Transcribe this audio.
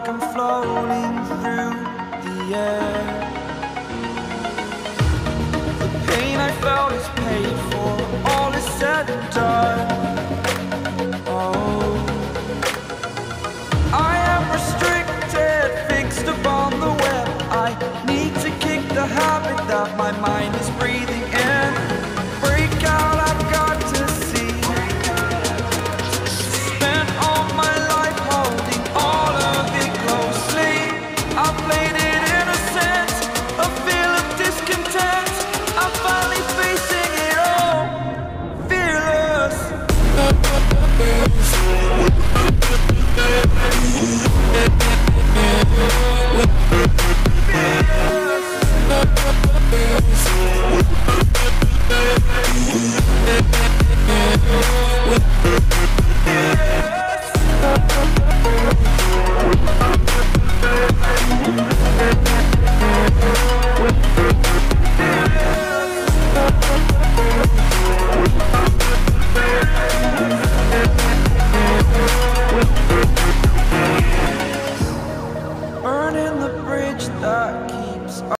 like I'm floating through the air. The pain I felt is paid for, all is said and done. Oh, I am restricted, fixed upon the web. I need to kick the habit that my mind is breathing.